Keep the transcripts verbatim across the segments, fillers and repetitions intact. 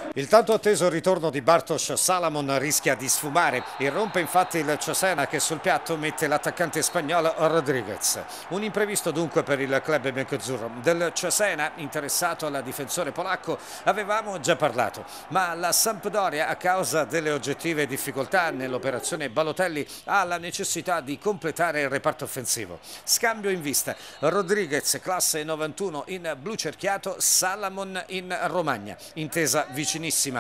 Il tanto atteso ritorno di Bartosz Salamon rischia di sfumare. Irrompe infatti il Cesena che sul piatto mette l'attaccante spagnolo Rodriguez. Un imprevisto dunque per il club biancazzurro. Del Cesena, interessato al difensore polacco, avevamo già parlato, ma la Sampdoria, a causa delle oggettive difficoltà nell'operazione Balotelli, ha la necessità di completare il reparto offensivo. Scambio in vista: Rodriguez, classe novantuno, in blu cerchiato, Salamon in Romagna. Intesa vicinissima.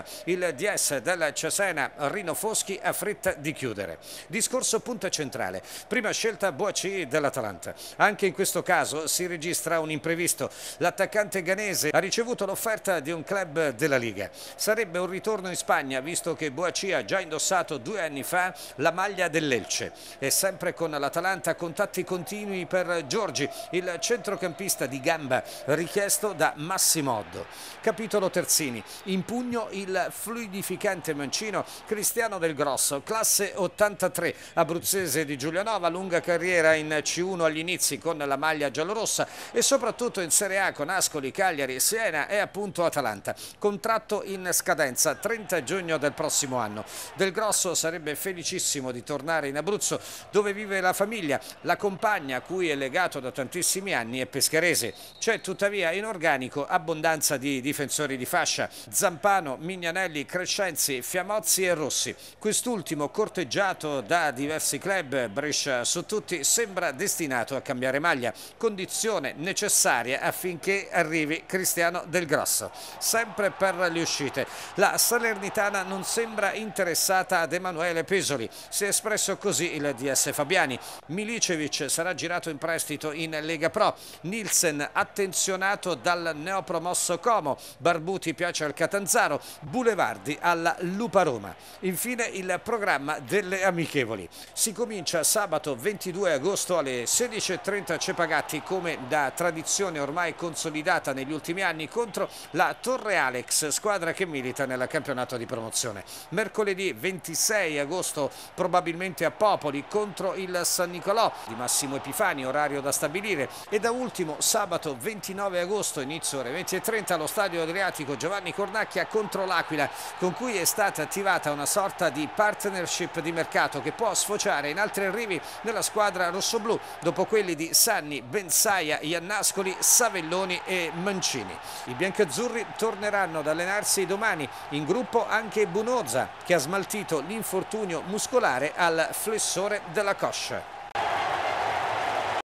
Il D S del Cesena, Rino Foschi, ha fretta di chiudere. Discorso punta centrale: prima scelta Boachy dell'Atalanta. Anche in questo caso si registra un imprevisto. L'attaccante ghanese ha ricevuto l'offerta di un club della Liga. Sarebbe un ritorno in Spagna, visto che Boachy ha già indossato due anni fa la maglia dell'Elche. E sempre con l'Atalanta contatti continui per Giorgi, il centrocampista di gamba richiesto da Massimo Oddo. Capitolo terzini: in pugno il fluidificante mancino Cristiano Del Grosso, classe ottantatré, abruzzese di Giulianova, lunga carriera in C uno agli inizi con la maglia giallorossa e soprattutto in Serie A con Ascoli, Cagliari, Siena e appunto Atalanta. Contratto in scadenza trenta giugno del prossimo anno. Del Grosso sarebbe felicissimo di tornare in Abruzzo, dove vive la famiglia. La compagna, a cui è legato da tantissimi anni, è pescarese. C'è tuttavia in organico abbondanza di difensori di fascia: Zampano, Mignanelli, Crescenzi, Fiamozzi e Rossi. Quest'ultimo, corteggiato da diversi club, Brescia su tutti, sembra destinato a cambiare maglia, condizione necessaria affinché arrivi Cristiano Del Grosso. Sempre per le uscite: la Salernitana non sembra interessata ad Emanuele Pesoli. Si è espresso così il D S Fabiani. Milicevic sarà girato in prestito in Lega Pro. Nielsen attenzionato dal neopromosso Como. Barbuti piace al Catanzaro. Boulevardi alla Lupa Roma. Infine il programma delle amichevoli. Si comincia sabato ventidue agosto alle sedici e trenta Cepagatti, come da tradizione ormai consolidata negli ultimi anni, contro la Torre Alex, squadra che milita nel campionato di promozione. Mercoledì ventisei agosto probabilmente a Popoli contro il San Nicolò di Massimo Epifani, orario da stabilire. E da ultimo sabato ventinove agosto, inizio ore venti e trenta, allo Stadio Adriatico Giovanni Cornacchia contro l'Aquila, con cui è stata attivata una sorta di partnership di mercato che può sfociare in altri arrivi nella squadra rossoblù, dopo quelli di Sanni, Bensaia, Iannascoli, Savelloni e Mancini. I biancazzurri torneranno ad allenarsi domani, in gruppo anche Bunoza, che ha smaltito l'infortunio muscolare al flessore della coscia.